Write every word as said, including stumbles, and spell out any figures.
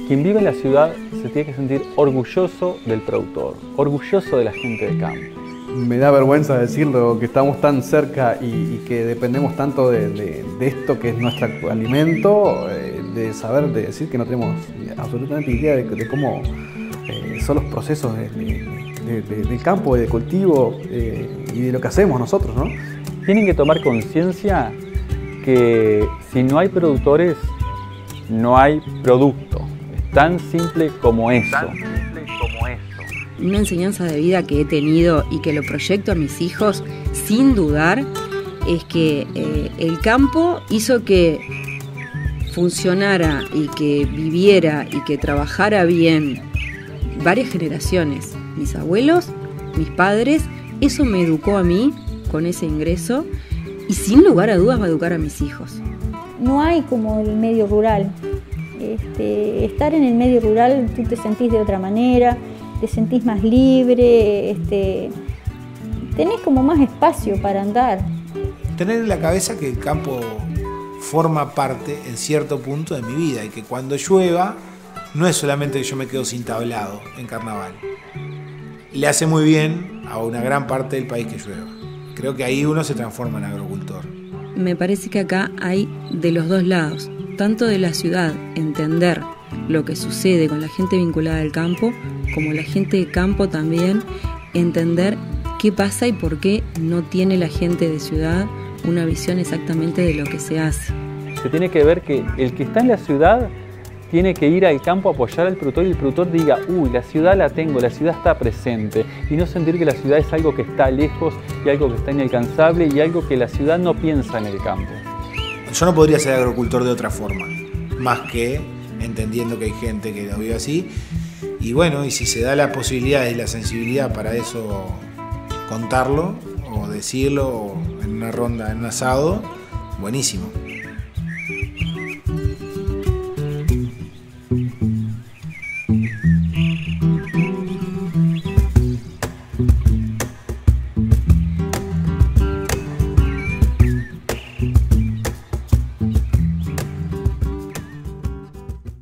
Quien vive en la ciudad se tiene que sentir orgulloso del productor, orgulloso de la gente del campo. Me da vergüenza decirlo, que estamos tan cerca y, y que dependemos tanto de, de, de esto que es nuestro alimento, eh, de saber, de decir que no tenemos absolutamente idea de, de cómo eh, son los procesos de, de, de, del campo, de cultivo eh, y de lo que hacemos nosotros, ¿no? Tienen que tomar conciencia que si no hay productores, no hay producto. Es tan simple como eso. Tan simple como eso. Una enseñanza de vida que he tenido y que lo proyecto a mis hijos sin dudar es que eh, el campo hizo que funcionara y que viviera y que trabajara bien varias generaciones. Mis abuelos, mis padres, eso me educó a mí con ese ingreso y sin lugar a dudas va a educar a mis hijos. No hay como el medio rural. Este, estar en el medio rural tú te sentís de otra manera, te sentís más libre, este, tenés como más espacio para andar. Tener en la cabeza que el campo forma parte en cierto punto de mi vida y que cuando llueva no es solamente que yo me quedo sin tablado en carnaval. Le hace muy bien a una gran parte del país que llueva. Creo que ahí uno se transforma en agricultor. Me parece que acá hay de los dos lados, tanto de la ciudad entender lo que sucede con la gente vinculada al campo, como la gente de campo también entender qué pasa y por qué no tiene la gente de ciudad una visión exactamente de lo que se hace. Se tiene que ver que el que está en la ciudad tiene que ir al campo a apoyar al productor y el productor diga, uy, la ciudad la tengo, la ciudad está presente, y no sentir que la ciudad es algo que está lejos y algo que está inalcanzable y algo que la ciudad no piensa en el campo. Yo no podría ser agricultor de otra forma, más que entendiendo que hay gente que lo vive así, y bueno, y si se da la posibilidad y la sensibilidad para eso, contarlo o decirlo en una ronda, en un asado, buenísimo.